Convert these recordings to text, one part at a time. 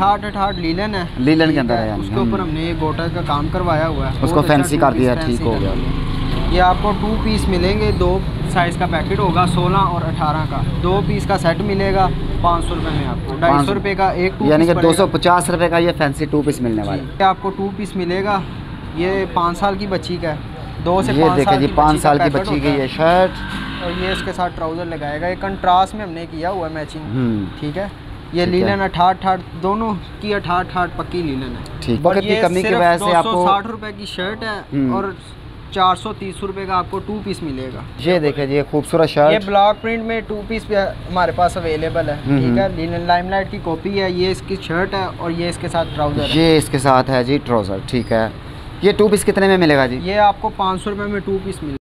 अठाठ linen है, linen के अंदर है, उसके ऊपर हमने गोटा का काम करवाया हुआ है, उसको फैंसी कर दिया, ठीक हो गया। ये आपको 2 पीस मिलेंगे, 2 साइज़ का पैकेट होगा, 16 और 18 का, 2 पीस का सेट मिलेगा 500 रुपये में आपको, 250 रुपये का एक 2 यानी कि 250 रुपये का ये फैंसी 2 पीस मिलने वाला है। आपको 2 पीस मिलेगा, ये 5 साल की बच्ची का है, 2 से 5 साल, देखिए जी 5 साल की बच्ची की ये शर्ट, और ये इसके साथ ट्राउज़र लगाएगा, ये कंट्रास्ट में हमने किया हुआ है मैचिंग, ठीक है। ये लीलन अठाठ दोनों की अठाठ पक्की लीलन है, ठीक। वक्त की कमी की वजह से आपको 260 रुपये की शर्ट है और 430 रुपये का आपको 2 पीस मिलेगा। ये देखिए जी खूबसूरत शर्ट, ये ब्लॉक प्रिंट में 2 पीस पे हमारे पास अवेलेबल है, ठीक है। लीलन लाइमलाइट की कॉपी है, ये इसकी शर्ट है और ये इसके साथ ट्राउज़र है, ये इसके साथ है जी ट्राउज़र, ठीक है। ये 2 पीस कितने में मिलेगा जी? ये आपको 500 रुपये में 2 पीस मिलेगा।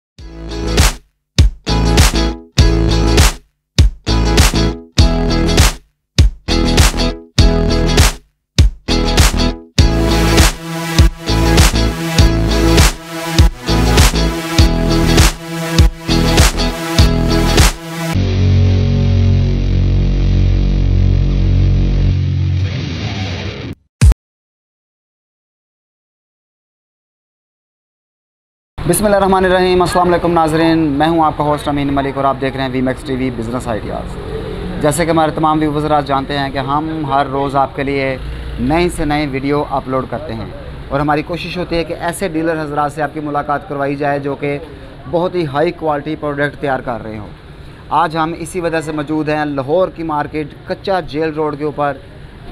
बिस्मिल्लाहिर्रहमानिर्रहीम, अस्सलाम वालेकुम नाज़रीन, मैं हूं आपका होस्ट अमीन मलिक और आप देख रहे हैं वीमैक्स टीवी बिज़नेस आइडियाज़। जैसे कि हमारे तमाम व्यूअर्स आज जानते हैं कि हम हर रोज़ आपके लिए नई से नई वीडियो अपलोड करते हैं और हमारी कोशिश होती है कि ऐसे डीलर हज़रात से आपकी मुलाकात करवाई जाए जो कि बहुत ही हाई क्वालिटी प्रोडक्ट तैयार कर रहे हों। आज हम इसी वजह से मौजूद हैं लाहौर की मार्केट कच्चा जेल रोड के ऊपर।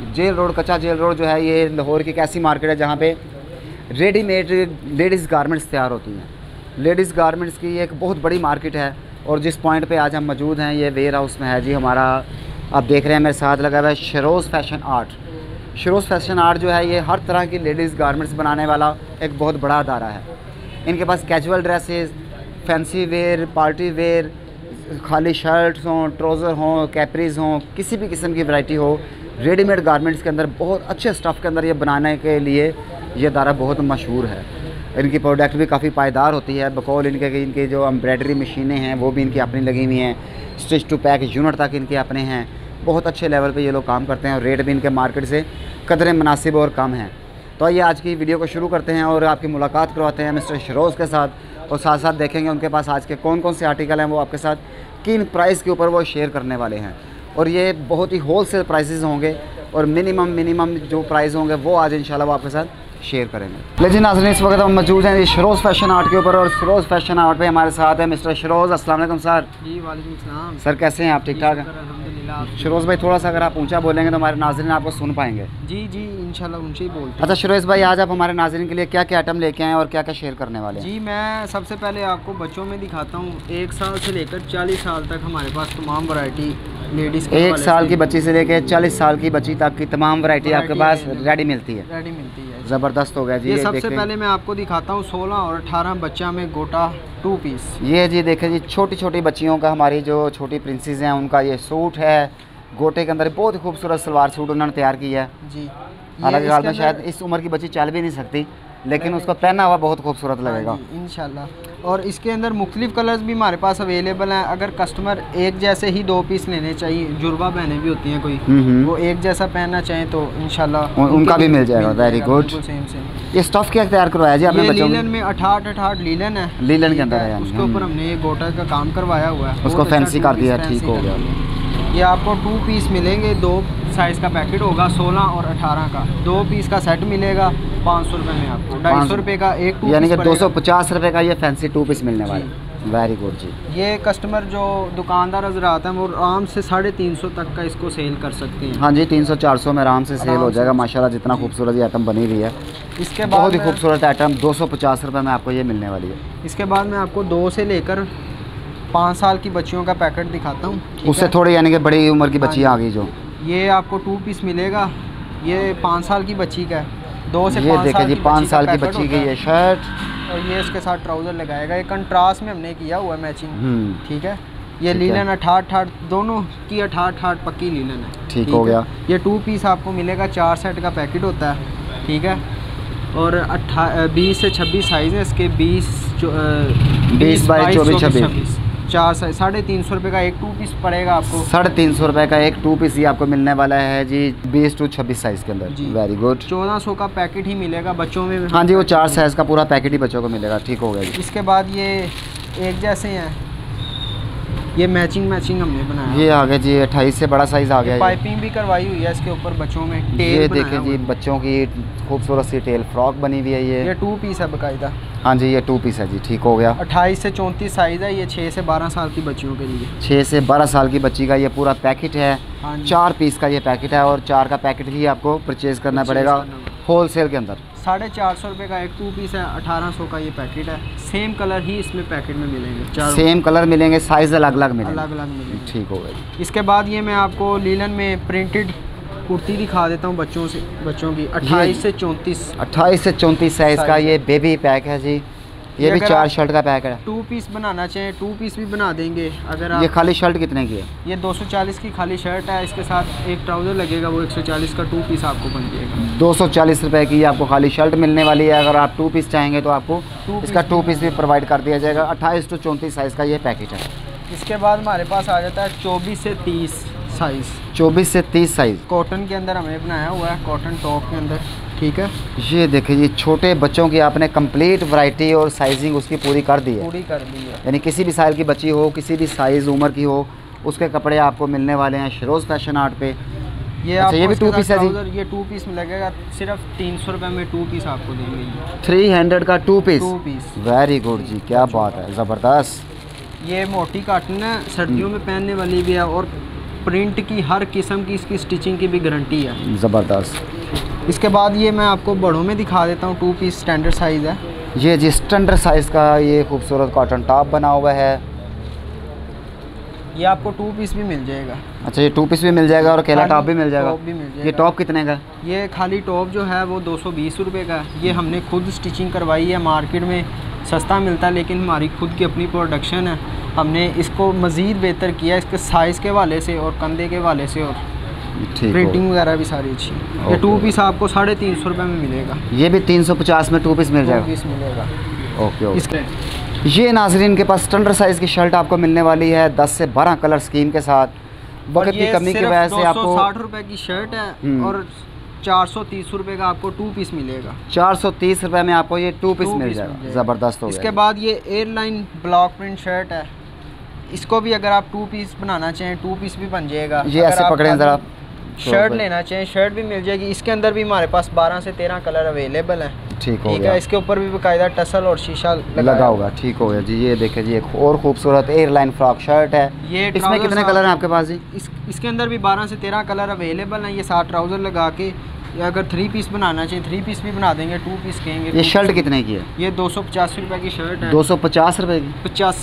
कच्चा जेल रोड जो है ये लाहौर की एक ऐसी मार्केट है जहाँ पे रेडीमेड लेडीज़ गारमेंट्स तैयार होती हैं। लेडीज़ गारमेंट्स की एक बहुत बड़ी मार्केट है और जिस पॉइंट पे आज हम मौजूद हैं ये वेयर हाउस में है जी हमारा। आप देख रहे हैं मेरे साथ लगा हुआ है Saroj fashion art. Saroj fashion art जो है ये हर तरह की लेडीज़ गारमेंट्स बनाने वाला एक बहुत बड़ा अदारा है। इनके पास casual dresses, fancy wear, party wear, खाली शर्ट्स हों, ट्राउज़र हों, कैपरीज़ हों, किसी भी किस्म की वैरायटी हो, रेडीमेड गारमेंट्स के अंदर बहुत अच्छे स्टफ़ के अंदर ये बनाने के लिए ये अदारा बहुत मशहूर है। इनकी प्रोडक्ट भी काफ़ी पायदार होती है, बकौल इनके जो एम्ब्रॉयडरी मशीनें हैं वो भी इनकी अपनी लगी हुई हैं, स्टिच टू पैक यूनिट तक इनके अपने हैं। बहुत अच्छे लेवल पे ये लोग काम करते हैं और रेट भी इनके मार्केट से कदरें मुनासिब और कम हैं। तो आइए आज की वीडियो को शुरू करते हैं और आपकी मुलाकात करवाते हैं मिस्टर शरोज़ के साथ और साथ साथ देखेंगे उनके पास आज के कौन कौन से आर्टिकल हैं वो आपके साथ किन प्राइस के ऊपर वो शेयर करने वाले हैं। और ये बहुत ही होल सेल प्राइसेस होंगे और मिनिमम जो प्राइस होंगे वो आज इंशाल्लाह वो आपके साथ शेयर करेंगे। लेकिन नाज़रीन इस वक्त हम मौजूद हैं शरोज़ फैशन आर्ट के ऊपर और शरोज़ फैशन आर्ट पे हमारे साथ है मिस्टर शरोज़। अस्सलाम वालेकुम सर। जी वालेकुम सलाम सर, कैसे हैं आप? ठीक ठाक हैं अल्हम्दुलिल्लाह। शरोज़ भाई थोड़ा सा अगर आप ऊंचा बोलेंगे तो हमारे नाज़रीन आपको सुन पाएंगे। जी इंशाल्लाह ऊंचे ही बोलते हैं। अच्छा शरोज़ भाई, आज आप हमारे नाज़रीन के लिए क्या क्या आइटम लेके आए और क्या क्या शेयर करने वाले हैं? जी मैं सबसे पहले आपको बच्चों में दिखाता हूँ। 1 साल से लेकर 40 साल तक हमारे पास तमाम वैरायटी लेडीज़ 1 साल की बच्ची से लेकर 40 साल की बच्ची तक की तमाम वैरायटी आपके पास रेडी मिलती है। रेडी मिलती है, ज़बरदस्त हो गया जी। ये सबसे पहले मैं आपको दिखाता हूँ 16 और 18 बच्चा में गोटा 2 पीस। ये जी देखें जी छोटी छोटी बच्चियों का, हमारी जो छोटी प्रिंसेस हैं उनका ये सूट है गोटे के अंदर। बहुत ही खूबसूरत सलवार सूट उन्होंने तैयार किया है जी। हालांकि हाल में शायद इस उम्र की बच्ची चल भी नहीं सकती लेकिन उसको पहना हुआ बहुत खूबसूरत लगेगा इंशाल्लाह। और इसके अंदर मुख्तलिफ कलर्स भी हमारे पास अवेलेबल हैं। अगर कस्टमर एक जैसे ही 2 पीस लेने चाहिए, जुड़वा बहनें भी होती हैं कोई, वो एक जैसा पहनना चाहें तो इंशाल्लाह उनका भी मिल जाएगा। Very good. ये स्टफ़ क्या तैयार करवाया जी आपने बच्चों में? लीलन में अठाठ लीलन है, लीलन के अंदर है, उसके ऊपर हमने गोटा का काम करवाया हुआ है, उसको फैंसी कर दिया, ठीक हो गया। ये आपको 2 पीस मिलेंगे, 2 साइज़ का पैकेट होगा, 16 और 18 का, 2 पीस का सेट मिलेगा 500 रुपये में आपको, 250 रुपये का एक 2 यानी कि 250 रुपये का ये फैंसी 2 पीस मिलने वाला है। वेरी गुड जी। ये कस्टमर जो दुकानदार हज़रात हैं वो आराम से 350 तक का इसको सेल कर सकते हैं। हाँ जी, 300-400 में आराम से सेल हो जाएगा माशाल्लाह। जितना खूबसूरत ये आइटम बनी हुई है, इसके बाद बहुत ही खूबसूरत आइटम 250 रुपये में आपको ये मिलने वाली है। इसके बाद मैं आपको 2 से लेकर 5 साल की बच्चियों का पैकेट दिखाता हूँ। उससे थोड़ी यानी कि बड़ी उम्र की बच्ची आ गई जो, ये आपको 2 पीस मिलेगा। ये 5 साल की बच्ची का है, 2 से 5 ये देखें जी 5 साल की बच्ची की ये शर्ट और ये इसके साथ ट्राउज़र लगाएगा। ये कंट्रास्ट में हमने किया हुआ है मैचिंग, ठीक है। ये लीलन अठाठ दोनों की अठाठ पक्की लीलन है, ठीक हो गया। ये 2 पीस आपको मिलेगा, 4 सेट का पैकेट होता है, ठीक है। और 20 से 26 साइज़ है इसके, 20 बाई 24 26 4 साइज 350 रुपये का एक 2 पीस पड़ेगा आपको। 350 रुपये का एक 2 पीस ये आपको मिलने वाला है जी 20 to 26 साइज़ के अंदर। Very good. 1400 का पैकेट ही मिलेगा बच्चों में। हाँ जी, वो 4 साइज़ का पूरा पैकेट ही बच्चों को मिलेगा। ठीक हो गया जी। इसके बाद ये एक जैसे हैं, ये मैचिंग हमने बनाया। ये आ गया जी 28 से बड़ा साइज़ आ गया। पाइपिंग भी करवाई हुई है इसके ऊपर बच्चों में। ये देखें जी बच्चों की खूबसूरत सी टेल फ्रॉक बनी हुई है। ये 2 पीस है बाकायदा। हाँ जी, ये 2 पीस है जी। ठीक हो गया। 28 से 34 साइज़ है। ये 6 से 12 साल की बच्चियों के लिए। 6 से 12 साल की बच्ची का ये पूरा पैकेट है। हाँ 4 पीस का ये पैकेट है और 4 का पैकेट ही आपको परचेज़ करना पड़ेगा होलसेल के अंदर। 450 रुपये का एक 2 पीस है। 1800 का ये पैकेट है। सेम कलर ही इसमें पैकेट में मिलेंगे। सेम कलर मिलेंगे, साइज़ अलग अलग मिलेंगे। अलग अलग मिलेंगे। ठीक हो गया। इसके बाद ये मैं आपको लीलन में प्रिंटेड कुर्ती दिखा देता हूँ बच्चों की। 28 से 34 28 से 34 साइज़ का ये बेबी पैक है जी। ये भी 4 शर्ट का पैक है। 2 पीस बनाना चाहें 2 पीस भी बना देंगे। अगर आप ये खाली शर्ट कितने की है? ये 240 की खाली शर्ट है। इसके साथ एक ट्राउज़र लगेगा, वो 140 का 2 पीस आपको बन जाएगा। 240 रुपये की आपको खाली शर्ट मिलने वाली है। अगर आप 2 पीस चाहेंगे तो आपको इसका 2 पीस भी प्रोवाइड कर दिया जाएगा। 28 to 34 साइज़ का ये पैकेट है। इसके बाद हमारे पास आ जाता है 24 से 30 साइज़। 24 से 30 साइज़ कॉटन के अंदर हमने बनाया हुआ है, कॉटन टॉप के अंदर। ठीक है, ये देखिए जी छोटे बच्चों की आपने कंप्लीट वैरायटी और साइजिंग उसकी पूरी कर दी है। पूरी कर दी है। यानी किसी भी साल की बच्ची हो, किसी भी साइज़ उम्र की हो, उसके कपड़े आपको मिलने वाले हैं शरोज़ फैशन आर्ट पे। ये भी 2 पीस है जी। ये 2 पीस में लगेगा सिर्फ 300 रुपये में 2 पीस आपको देंगे। 300 का 2 पीस। वेरी गुड जी, क्या बात है, ज़बरदस्त। ये मोटी काटन है, सर्दियों में पहनने वाली भी है और प्रिंट की हर किस्म की इसकी स्टिचिंग की भी गारंटी है। ज़बरदस्त। इसके बाद ये मैं आपको बड़ों में दिखा देता हूँ। 2 पीस स्टैंडर्ड साइज़ है। ये जी स्टैंडर्ड साइज़ का ये खूबसूरत कॉटन टॉप बना हुआ है। ये आपको 2 पीस भी मिल जाएगा। अच्छा, ये 2 पीस भी मिल जाएगा और अकेला टॉप भी मिल जाएगा। ये टॉप कितने का? ये खाली टॉप जो है वो 220 रुपये का है। ये हमने खुद स्टिचिंग करवाई है। मार्केट में सस्ता मिलता है लेकिन हमारी खुद की अपनी प्रोडक्शन है। हमने इसको मज़ीद बेहतर किया इसके साइज़ के हवाले से और कंधे के हवाले से, और प्रिंटिंग वगैरह भी सारी अच्छी। ये 2 पीस आपको 350 रुपये में मिलेगा। ये भी 350 में 2 पीस मिल जाएगा। 2 पीस मिलेगा। ओके। इसके ये नाजरीन के पास स्टैंडर्ड साइज़ की शर्ट आपको मिलने वाली है 10 से 12 कलर स्कीम के साथ। वक्त की कमी की वजह से आपको 260 रुपये की शर्ट है और 430 रुपये का आपको 2 पीस मिलेगा। 430 रुपये में आपको ये 2 पीस मिल जाएगा। ज़बरदस्त हो गया। इसके बाद ये एयरलाइन ब्लॉक प्रिंट शर्ट है। इसको भी अगर आप 2 पीस बनाना चाहें 2 पीस भी बन जाएगा। ये ऐसे पकड़ें ज़रा। शर्ट लेना चाहें शर्ट भी मिल जाएगी। इसके अंदर भी हमारे पास 12 से 13 कलर अवेलेबल हैं। ठीक हो गया। इसके ऊपर भी बाकायदा टसल और शीशा लगा होगा। ठीक हो गया जी। ये देखिए जी एक और खूबसूरत एयरलाइन फ्रॉक शर्ट है। ये इसमें कितने कलर हैं आपके पास जी? इसके अंदर भी 12 से 13 कलर अवेलेबल हैं। ये 7 ट्राउज़र लगा के, या अगर 3 पीस बनाना चाहिए 3 पीस भी बना देंगे। 2 पीस कहेंगे। ये शर्ट कितने की है? ये 285 रुपये की शर्ट है। 250 रुपये की?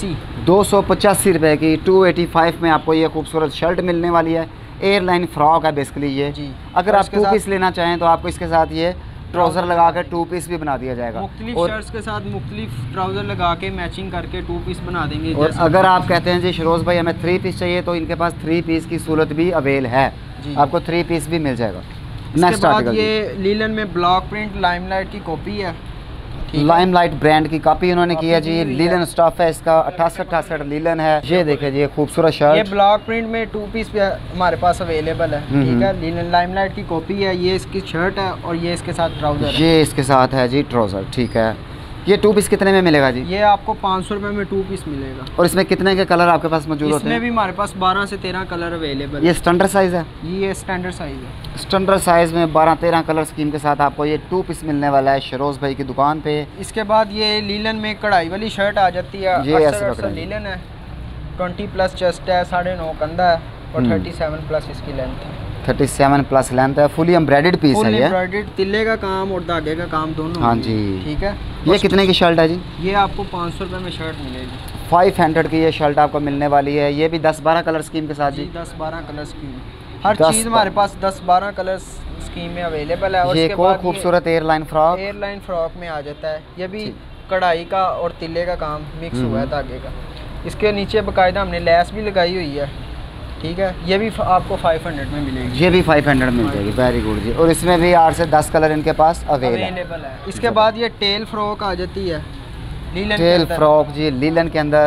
285 रुपये की 285 में आपको ये खूबसूरत शर्ट मिलने वाली है। एयरलाइन फ्रॉक है बेसिकली ये जी। अगर आप 2 पीस लेना चाहें तो आपको इसके साथ ये ट्राउज़र लगा कर 2 पीस भी बना दिया जाएगा। मुख्तलिफ शर्ट्स के साथ मुख्तलिफ ट्राउज़र लगा के मैचिंग करके 2 पीस बना देंगे। और अगर आप कहते हैं जी शरोज़ भाई हमें 3 पीस चाहिए तो इनके पास 3 पीस की सूरत भी अवेल है। आपको 3 पीस भी मिल जाएगा। नेक्स्ट आर्टिकल ये लीलन में ब्लॉक प्रिंट लाइमलाइट की कॉपी है। लाइमलाइट ब्रांड की कॉपी उन्होंने की है जी। लीलन स्टफ है इसका 68 लीलन है। ये देखिए जी खूबसूरत शर्ट। ये ब्लॉक प्रिंट में 2 पीस भी हमारे पास अवेलेबल है। ठीक है, लीलन लाइमलाइट की कॉपी है। ये इसकी शर्ट है और ये इसके साथ ट्राउज़र। ये इसके साथ है जी ट्राउज़र। ठीक है, ये 2 पीस कितने में मिलेगा जी? ये आपको 500 रुपये में 2 पीस मिलेगा। और इसमें कितने के कलर आपके पास मौजूद होते हैं? इसमें भी हमारे पास 12 से 13 कलर अवेलेबल। ये स्टैंडर्ड साइज़ है? ये स्टैंडर्ड साइज़ है। स्टैंडर्ड साइज़ में 12-13 कलर स्कीम के साथ आपको ये 2 पीस मिलने वाला है शरोज़ भाई की दुकान पे। इसके बाद ये लीलन में कढ़ाई वाली शर्ट आ जाती है। ये ऐसे लीलन है, 20+ चेस्ट है, 9.5 कंधा है और 37+ इसकी लेंथ है। 37+ लेंथ है। फुली एम्ब्रॉयडर्ड पीस है ये। एम्ब्रॉयडर्ड तिल्ले का काम और धागे का काम दोनों। हाँ जी। ठीक है। ये कितने की शर्ट है जी? ये आपको 500 रुपये में शर्ट मिलेगी। 500 की ये शर्ट आपको मिलने वाली है। ये भी 10-12 कलर स्कीम के साथ जी। 10-12 कलर स्कीम। हर चीज़ हमारे पास 10-12 कलर स्कीम में अवेलेबल है। और ये एक खूबसूरत एयरलाइन फ्रॉक में आ जाता है। ये भी कढ़ाई का और तिल्ले का काम मिक्स हुआ है धागे का। इसके नीचे बाकायदा हमने लैस भी लगाई हुई है। ठीक है, ये भी आपको 500 में मिलेगी। ये भी 500 मिल जाएगी। वेरी गुड जी। और इसमें भी 8 से 10 कलर इनके पास अवेलेबल है। इसके बाद ये टेल फ्रॉक आ जाती है लीलन टेल फ्रॉक जी लीलन के अंदर।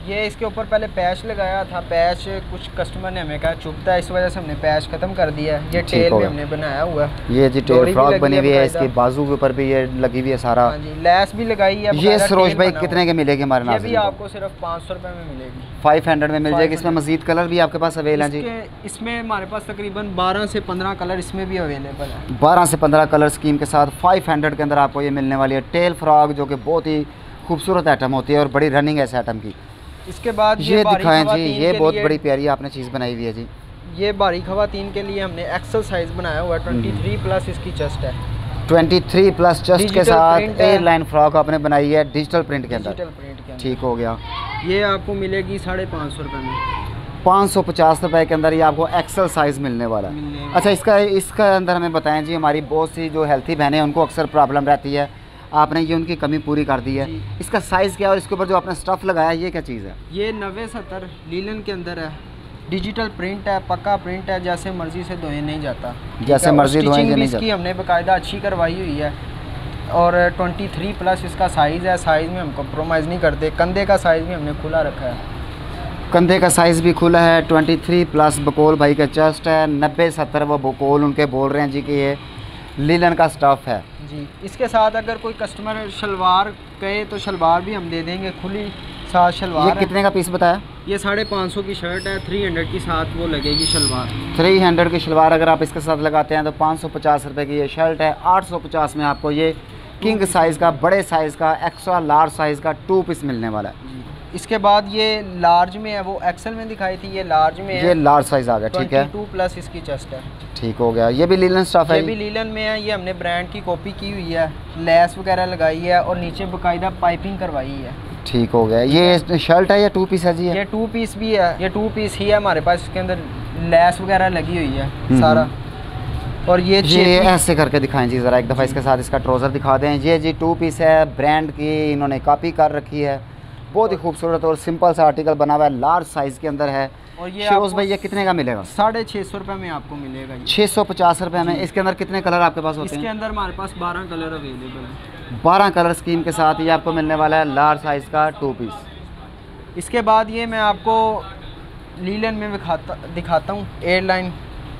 ये इसके ऊपर पहले पैच लगाया था, पैच कुछ कस्टमर ने हमें कहा चुभता है, इस वजह से हमने पैच ख़त्म कर दिया है। ये टेल भी हमने बनाया हुआ है, ये जी टेल फ्रॉक बनी हुई है, इसके बाजू के ऊपर भी ये लगी हुई है सारा। हाँ जी, लैस भी लगाई है। ये सरोज भाई कितने के मिलेगी हमारे नाज़रीन? ये भी आपको सिर्फ 500 रुपये में मिलेगी, 500 में मिल जाएगी। इसमें मजीद कलर भी आपके पास अवेलेबल है जी? इसमें हमारे पास तकरीबन 12 से 15 कलर इसमें भी अवेलेबल है। 12 से 15 कलर स्कीम के साथ 500 के अंदर आपको ये मिलने वाली है टेल फ्रॉक, जो कि बहुत ही खूबसूरत आइटम होती है और बड़ी रनिंग है इस आइटम की। इसके बाद ये दिखाएं जी, ये बहुत बड़ी प्यारी आपने चीज़ बनाई हुई है जी। ये बारीक खवातीन के लिए हमने एक्सेल साइज़ बनाया हुआ है, 23 प्लस इसकी चेस्ट है। 23 प्लस चेस्ट के साथ एयरलाइन फ्रॉक आपने बनाई है डिजिटल प्रिंट के अंदर। डिजिटल प्रिंट के अंदर ठीक हो गया। ये आपको मिलेगी 550 रुपये में। 550 रुपये के अंदर ये आपको एक्सेल साइज़ मिलने वाला है। अच्छा, इसका अंदर हमें बताएं जी, हमारी बहुत सी जो हेल्थी बहनें हैं उनको अक्सर प्रॉब्लम रहती है, आपने ये उनकी कमी पूरी कर दी है। इसका साइज़ क्या है और इसके ऊपर जो आपने स्टफ़ लगाया है ये क्या चीज़ है? ये 90-70 लीलन के अंदर है, डिजिटल प्रिंट है, पक्का प्रिंट है, जैसे मर्ज़ी से धोए नहीं जाता, जैसे मर्ज़ी धोए नहीं जाता। इसकी हमने बाकायदा अच्छी करवाई हुई है और 23 प्लस इसका साइज़ है। साइज़ में हम कॉम्प्रोमाइज़ नहीं करते। कंधे का साइज़ भी हमने खुला रखा है, कंधे का साइज़ भी खुला है। 23 प्लस बकोल भाई का चेस्ट है। 90-70 वो बकोल उनके बोल रहे हैं जी कि ये लीलन का स्टफ़ है जी। इसके साथ अगर कोई कस्टमर शलवार कहे तो शलवार भी हम दे देंगे, खुली साथ शलवार। ये कितने का पीस बताया? ये 550 की शर्ट है, 300 की साथ वो लगेगी शलवार। 300 की शलवार अगर आप इसके साथ लगाते हैं तो 550 रुपये की ये शर्ट है। 850 में आपको ये किंग साइज़ का, बड़े साइज़ का, एक्स्ट्रा लार्ज साइज़ का 2 पीस मिलने वाला है। इसके बाद ये लार्ज में है, वो एक्सेल में दिखाई थी, ये लार्ज में है। ये लार्ज साइज़ आ गया, ठीक है। 22 प्लस इसकी चेस्ट है। ठीक हो गया। ये भी लीलन स्टफ़ है, ये भी लीलन में है। ये हमने ब्रांड की कॉपी की हुई है, लेस वगैरह लगाई है और नीचे बाकायदा पाइपिंग करवाई है। ठीक हो गया। ये शर्ट है या 2 पीस है जी? ये 2 पीस भी है, ये 2 पीस ही है हमारे पास। इसके अंदर लेस वगैरह लगी हुई है सारा। और ये ऐसे करके दिखाएं जी ज़रा एक दफ़ा। इसके साथ इसका ट्राउज़र दिखा दें। ये जी 2 पीस है, ब्रांड की इन्होंने कॉपी कर रखी है। बहुत ही खूबसूरत और सिंपल सा आर्टिकल बना हुआ है, लार्ज साइज़ के अंदर है। और ये फिरोज़ भाई ये कितने का मिलेगा? 650 रुपये में आपको मिलेगा। 650 रुपये में। इसके अंदर कितने कलर आपके पास होते हैं? इसके अंदर हमारे पास 12 कलर अवेलेबल है। 12 कलर स्कीम के साथ ये आपको मिलने वाला है लार्ज साइज़ का 2 पीस। इसके बाद ये मैं आपको लीलन में दिखाता हूँ, एयरलाइन।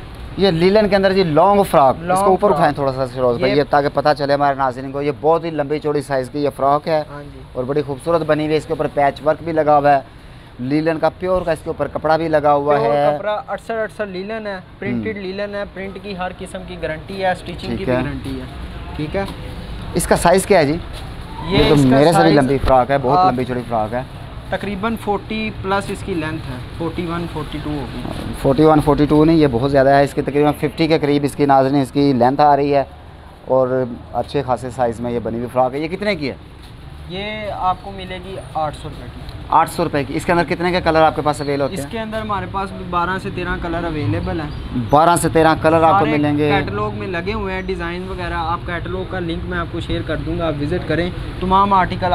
ये लीलन के अंदर जी लॉन्ग फ्रॉक, इसको ऊपर उठाएं थोड़ा सा फिरोज़ भाई, ये ताकि पता चले हमारे नाज़रीन को। ये बहुत ही लंबी चौड़ी साइज़ की ये फ्रॉक है और बड़ी खूबसूरत बनी हुई है। इसके ऊपर पैच वर्क भी लगा हुआ है, लीलन का प्योर का इसके ऊपर कपड़ा भी लगा हुआ है। कपड़ा 68 लीलन है, प्रिंटेड लीलन है। प्रिंट की हर किस्म की गारंटी है, स्टिचिंग की भी गारंटी है। ठीक है। इसका साइज़ क्या है जी? ये तो मेरे से भी लंबी फ्रॉक है, बहुत लंबी चौड़ी फ्रॉक है। तकरीबन 40 प्लस इसकी लेंथ है, 41-42 होगी। 41-42 नहीं, ये बहुत ज़्यादा है। इसकी तकरीबन 50 के करीब इसकी नाज़रीन इसकी लेंथ आ रही है और अच्छे खासे साइज़ में ये बनी हुई फ्रॉक है। ये कितने की है? ये आपको मिलेगी 800 रुपये की। 800 रुपये की। इसके अंदर कितने के कलर आपके पास अवेलेबल होते हैं? इसके अंदर हमारे पास 12 से 13 कलर अवेलेबल हैं। 12 से 13 कलर आपको मिलेंगे। कैटलॉग में लगे हुए हैं डिज़ाइन वगैरह। आप कैटलॉग का लिंक मैं आपको शेयर कर दूंगा, आप विज़िट करें। तमाम आर्टिकल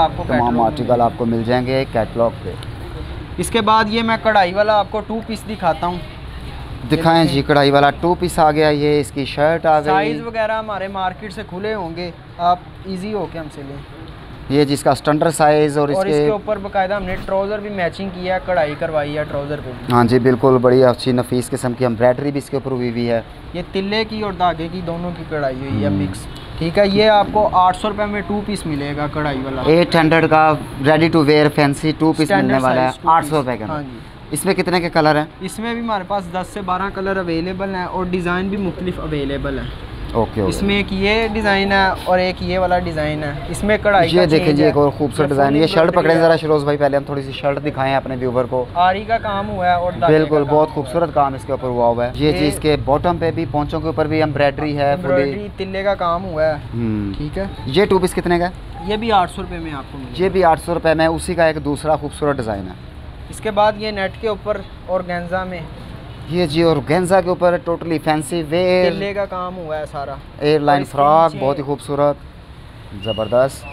आपको मिल जाएंगे कैटलॉग पे। इसके बाद ये मैं कढ़ाई वाला आपको 2 पीस दिखाता हूँ। दिखाएं जी, कढ़ाई वाला 2 पीस आ गया। ये इसकी शर्ट आ गई। साइज़ वगैरह हमारे मार्केट से खुले होंगे, आप ईजी होके हमसे लें। ये जिसका स्टैंडर्ड साइज़ और इसके ऊपर बाकायदा हमने ट्राउज़र भी मैचिंग किया है, कढ़ाई करवाई है ट्राउज़र पे भी। हाँ जी बिल्कुल, बड़ी अच्छी नफीस किस्म की एम्ब्रॉयडरी भी इसके ऊपर हुई हुई है। ये तिल्ले की और धागे की दोनों की कढ़ाई हुई है मिक्स। ठीक है। ये आपको 800 रुपये में 2 पीस मिलेगा कढ़ाई वाला। 800 का ready to wear fancy 2 piece मिलने वाला है 800 रुपये का। हाँ जी। इसमें कितने के कलर हैं? इसमें भी हमारे पास 10 से 12 कलर अवेलेबल हैं और डिज़ाइन भी मुख्तलिफ अवेलेबल हैं। ओके। इसमें एक ये डिज़ाइन है और एक ये वाला डिज़ाइन है। इसमें कढ़ाई ये देखें जी एक और खूबसूरत डिज़ाइन। ये शर्ट पकड़े ज़रा फिरोज़ भाई, पहले हम थोड़ी सी शर्ट दिखाएं अपने व्यूवर को। आरी का काम हुआ है और बिल्कुल बहुत खूबसूरत काम इसके ऊपर हुआ है। ये जी इसके बॉटम पे भी, पोंचों के ऊपर भी एम्ब्रॉयडरी है, एम्ब्रॉयडरी तिल्ले का काम हुआ है। ठीक है। ये 2 पीस कितने का? ये भी 800 रुपये में आपको मिलेगा। ये भी 800 रुपये में। उसी का एक दूसरा खूबसूरत डिज़ाइन है। इसके बाद ये नेट के ऊपर ऑर्गेन्जा में, ये जी ऑर्गेन्जा के ऊपर टोटली फैंसी वेयर, तिल्ले का काम हुआ है सारा। एयरलाइन फ्रॉक बहुत ही खूबसूरत, ज़बरदस्त।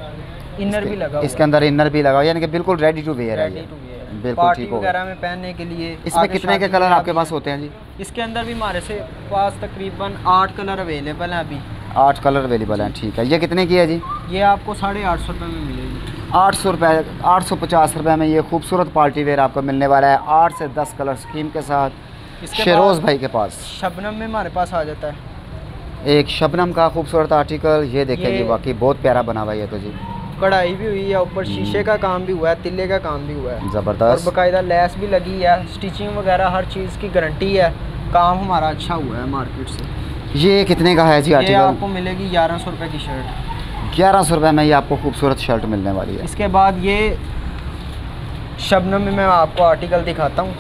इनर भी लगा, इसके अंदर इनर भी लगा, यानी कि बिल्कुल रेडी टू वेयर है। बिल्कुल ठीक हो वगैरह में पहनने के लिए। इसमें कितने के कलर आपके पास होते हैं जी? इसके अंदर भी हमारे से पास तकरीबन 8 कलर अवेलेबल हैं अभी। 8 कलर अवेलेबल हैं। ठीक है। ये कितने की है जी? ये आपको 850 रुपये में मिलेगी। 800 रुपये 850 रुपये में ये खूबसूरत पार्टी वेयर आपको मिलने वाला है 8 से 10 कलर स्कीम के साथ शेरोज़ भाई के पास। शबनम में हमारे पास आ जाता है एक शबनम का खूबसूरत आर्टिकल, ये देखेंगे वाकई बहुत प्यारा बना हुआ है। तो जी कढ़ाई भी हुई है, ऊपर शीशे का काम भी हुआ है, तिल्ले का काम भी हुआ है ज़बरदस्त, और बाकायदा लेस भी लगी है, स्टिचिंग वगैरह हर चीज़ की गारंटी है, काम हमारा अच्छा हुआ है मार्केट से। ये कितने का है जी आर्टिकल? ये आपको मिलेगी 1100 रुपये की शर्ट। 1100 रुपये में ये आपको खूबसूरत शर्ट मिलने वाली है। इसके बाद ये शबनम में मैं आपको आर्टिकल दिखाता हूँ,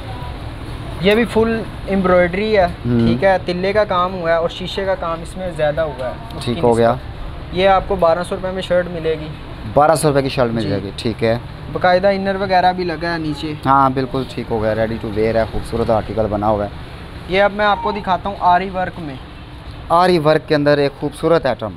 ये भी फुल एम्ब्रॉयडरी है, ठीक है, तिल्ले का काम हुआ है और शीशे का काम इसमें ज़्यादा हुआ है। ठीक हो गया। ये आपको 1200 रुपये में शर्ट मिलेगी। 1200 रुपये की शर्ट मिल जाएगी, ठीक है। बाकायदा इनर वगैरह भी लगा है नीचे। हाँ बिल्कुल ठीक हो गया, रेडी टू वेयर है, खूबसूरत आर्टिकल बना हुआ है। ये अब मैं आपको दिखाता हूँ आरी वर्क में। आरी वर्क के अंदर एक खूबसूरत आइटम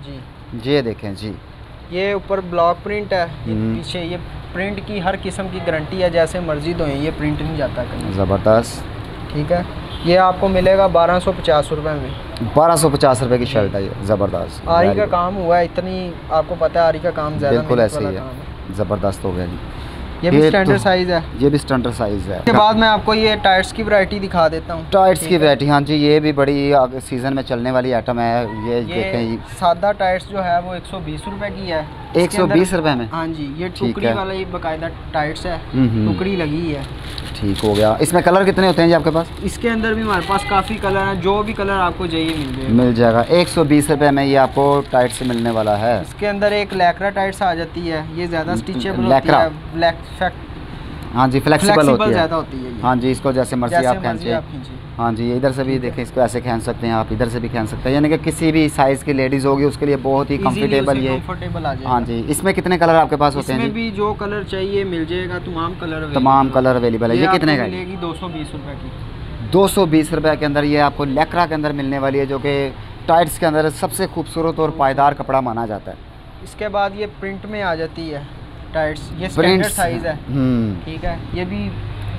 जी, ये देखें जी, ये ऊपर ब्लॉक प्रिंट है, ये पीछे ये प्रिंट की हर किस्म की गारंटी है, जैसे मर्जी दो ये प्रिंट नहीं जाता कहीं। ज़बरदस्त, ठीक है। ये आपको मिलेगा 1250 रुपये में। 1250 रुपये की शर्ट है ये, ज़बरदस्त। आरी का काम हुआ है, इतनी आपको पता है आरी का काम ज़्यादा बिल्कुल ऐसे ही है, ज़बरदस्त हो गया जी। ये भी स्टैंडर्ड साइज़ है, ये भी स्टैंडर्ड साइज़ है। उसके बाद मैं आपको ये टाइट्स की वैरायटी दिखा देता हूँ। टाइट्स की वैरायटी, हाँ जी, ये भी बड़ी सीज़न में चलने वाली आइटम है। ये देखें, सादा टाइट्स जो है वो 120 रुपये की है। 120 रुपये में? हाँ जी, ये टुकड़ी वाला ये बाकायदा टाइट्स है, टुकड़ी लगी है। ठीक हो गया। इसमें कलर कितने होते हैं जी आपके पास? इसके अंदर भी हमारे पास काफ़ी कलर हैं, जो भी कलर आपको चाहिए मिल जाएगा। 120 रुपये में ये आपको टाइट से मिलने वाला है। इसके अंदर एक लैक्रा टाइट्स आ जाती है, ये ज़्यादा स्टिचेबल होती है, ब्लैक फैक्ट, हाँ जी, फ्लेक्सिबल ज़्यादा होती है। हाँ जी, इसको जैसे मर्जी आप खींचे। हाँ जी, इधर से भी देखें, इसको ऐसे खींच सकते हैं आप, इधर से भी खींच सकते हैं, यानी कि किसी भी साइज़ की लेडीज़ होगी उसके लिए बहुत ही कंफर्टेबल ये। हाँ जी, इसमें कितने कलर आपके पास होते हैं? इसमें भी जो कलर चाहिए मिल जाएगा, तमाम कलर अवेलेबल है। ये कितने का? 220 रुपये की। 220 रुपये के अंदर ये आपको लैक्रा के अंदर मिलने वाली है, जो कि टाइट्स के अंदर सबसे खूबसूरत और पायदार कपड़ा माना जाता है। इसके बाद ये प्रिंट में आ जाती है टाइट्स, ये स्टैंडर्ड साइज है, ठीक है, ये भी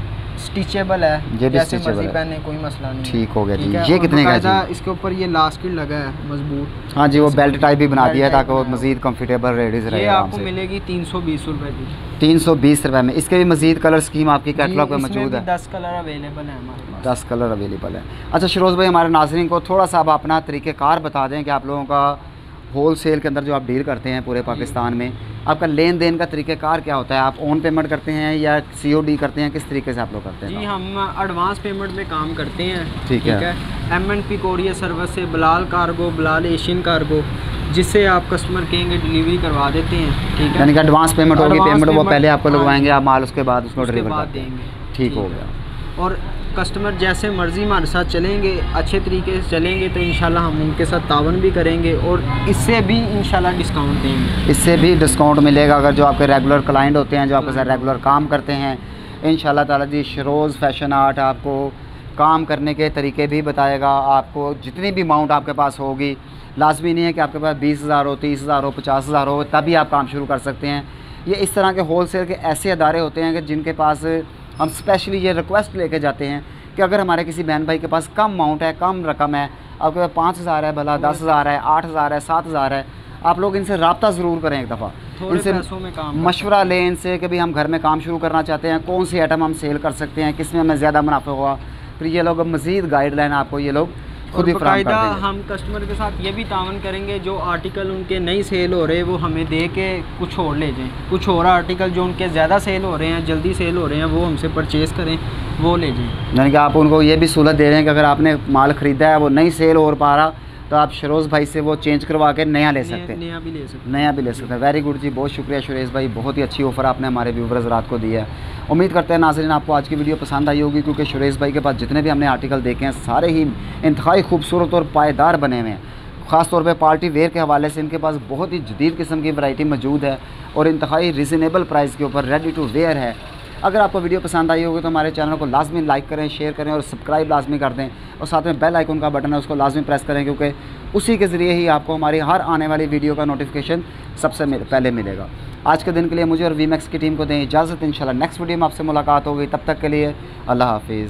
स्टिचेबल है, ये भी जैसे मर्जी पहनने कोई मसला नहीं। ठीक हो गया जी। ये कितने का है? इसके ऊपर ये लास्टिक लगा है मजबूत। हाँ जी, वो बेल्ट टाइप भी बना दिया है ताकि वो मजीद कंफर्टेबल लेडीज रहे। ये आपको मिलेगी 320 रुपये की। 320 रुपये में। इसके भी मजीद कलर स्कीम आपकी कैटलॉग में मौजूद है। 10 कलर अवेलेबल है हमारे पास। 10 कलर अवेलेबल है। अच्छा शिरोज़ भाई, हमारे नाज़रीन को थोड़ा सा आप अपना तरीक़ेकार बता दें कि आप लोगों का होल सेल के अंदर जो आप डील करते हैं पूरे पाकिस्तान में, आपका लेन देन का तरीक़ेकार क्या होता है? आप ऑन पेमेंट करते हैं या COD करते हैं? किस तरीके से आप लोग करते हैं? जी, हम एडवांस पेमेंट में काम करते हैं। ठीक है। MNP कोरियर सर्विस से Bilal cargo, Bilal Asian cargo, जिससे आप कस्टमर कहेंगे डिलीवरी करवा देते हैं। ठीक है, यानी कि एडवांस पेमेंट होगी, पेमेंट वो पहले आपको लगवाएंगे, आप माल उसके बाद उसको डिलीवर कर देंगे। ठीक हो गया। और कस्टमर जैसे मर्ज़ी हमारे साथ चलेंगे, अच्छे तरीके से चलेंगे तो इंशाल्लाह हम उनके साथ तावन भी करेंगे और इससे भी इंशाल्लाह डिस्काउंट देंगे। इससे भी डिस्काउंट मिलेगा अगर जो आपके रेगुलर क्लाइंट होते हैं, जो आपके साथ रेगुलर काम करते हैं। इंशाल्लाह ताला जी शिरोज़ फैशन आर्ट आपको काम करने के तरीके भी बताएगा। आपको जितनी भी अमाउंट आपके पास होगी, लाजमी नहीं है कि आपके पास 20,000 हो, 30,000 हो, 50,000 हो, तभी आप काम शुरू कर सकते हैं। ये इस तरह के होल सेल के ऐसे अदारे होते हैं कि जिनके पास हम स्पेशली ये रिक्वेस्ट लेके जाते हैं कि अगर हमारे किसी बहन भाई के पास कम अमाउंट है, कम रकम है, आपके पास 5,000 है, भला 10,000 है, 8,000 है, 7,000 है, आप लोग इनसे रब्ता ज़रूर करें एक दफ़ा, इनसे मशवरा लें इनसे कि भाई हम घर में काम शुरू करना चाहते हैं, कौन सी आइटम हम सेल कर सकते हैं, किस में हमें ज़्यादा मुनाफा होगा। फिर ये लोग मज़ीद गाइडलाइन आपको ये लोग खुद ही फराहम कर देंगे। हम कस्टमर के साथ ये भी तावन करेंगे, जो आर्टिकल उनके नहीं सेल हो रहे वो हमें दे के कुछ और ले जाएं, कुछ और आर्टिकल जो उनके ज़्यादा सेल हो रहे हैं, जल्दी सेल हो रहे हैं, वो हमसे परचेज़ करें, वो ले जाएं। यानी कि आप उनको ये भी सहूलत दे रहे हैं कि अगर आपने माल ख़रीदा है वो नहीं सेल हो पा रहा तो आप शिरोज़ भाई से वो चेंज करवा के नया ले सकते हैं, नया भी ले सकते हैं। वेरी गुड जी, बहुत शुक्रिया सुरेश भाई, बहुत ही अच्छी ऑफ़र आपने हमारे व्यूवर्स रात को दी है। उम्मीद करते हैं नाज़रीन आपको आज की वीडियो पसंद आई होगी, क्योंकि सुरेश भाई के पास जितने भी हमने आर्टिकल देखे हैं सारे ही इंतहाई खूबसूरत और पायदार बने हुए हैं। ख़ास तौर पे पार्टी वेयर के हवाले से इनके पास बहुत ही जदीद किस्म की वैरायटी मौजूद है और इंतहाई रिजनेबल प्राइस के ऊपर रेडी टू वेयर है। अगर आपको वीडियो पसंद आई होगी तो हमारे चैनल को लाजमी लाइक करें, शेयर करें और सब्सक्राइब लाजमी कर दें, और साथ में बेल आइकन का बटन है उसको लाजमी प्रेस करें, क्योंकि उसी के ज़रिए ही आपको हमारी हर आने वाली वीडियो का नोटिफिकेशन सबसे पहले मिलेगा। आज के दिन के लिए मुझे और वीमैक्स की टीम को दें इजाज़त। इंशाल्लाह नेक्स्ट वीडियो में आपसे मुलाकात होगी, तब तक के लिए अल्लाह हाफिज़।